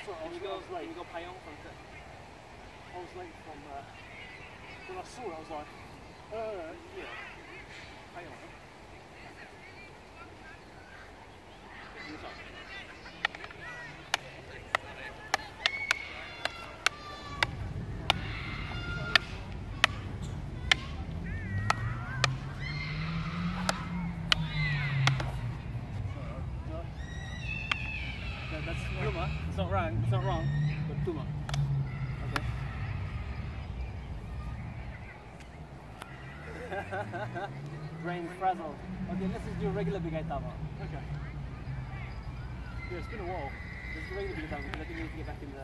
So Can you go Payong from there? I was late from when I saw it I was like, Yeah. Payong. that's Tuma. It's not wrong. It's not wrong. But Tuma. Okay. Brain frazzled. Okay, let's just do regular Bigay Tama. okay. Yeah, it's been a while. Let's do regular Bigay Tama because I think we need to get back in the